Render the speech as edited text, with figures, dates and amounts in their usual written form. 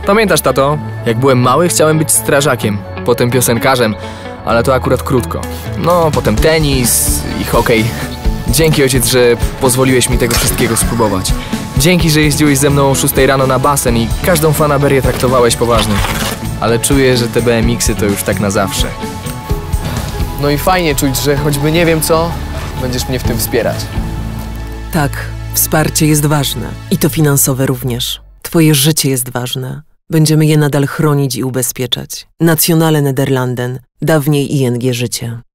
Pamiętasz, tato? Jak byłem mały, chciałem być strażakiem, potem piosenkarzem, ale to akurat krótko. No, potem tenis i hokej. Dzięki, ojciec, że pozwoliłeś mi tego wszystkiego spróbować. Dzięki, że jeździłeś ze mną o 6 rano na basen i każdą fanaberię traktowałeś poważnie. Ale czuję, że te BMX-y to już tak na zawsze. No i fajnie czuć, że choćby nie wiem co, będziesz mnie w tym wspierać. Tak, wsparcie jest ważne i to finansowe również. Twoje życie jest ważne. Będziemy je nadal chronić i ubezpieczać. Nationale Nederlanden, dawniej ING Życie.